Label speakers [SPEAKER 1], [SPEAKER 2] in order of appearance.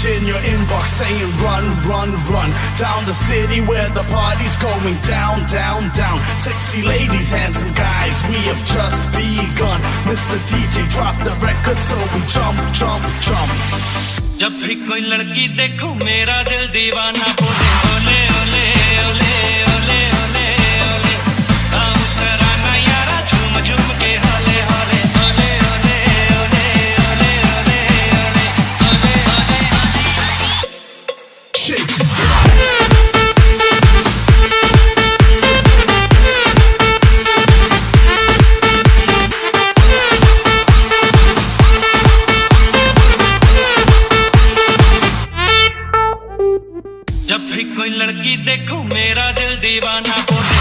[SPEAKER 1] in your inbox saying run, run, run down the city where the party's going down, down, down. Sexy ladies, handsome guys, we have just begun. Mr. DJ drop the record so we jump, jump, jump.
[SPEAKER 2] जब भी कोई लड़की देखो मेरा दिल दीवाना बोले ओले ओले ओले ओले ओले ओले आओ कराना यारा झूम झूम के हाले हाले ओले ओले ओले ओले ओले ओले ओले ओले
[SPEAKER 1] Shake
[SPEAKER 2] जब भी कोई लड़की देखो मेरा दिल दीवाना बोले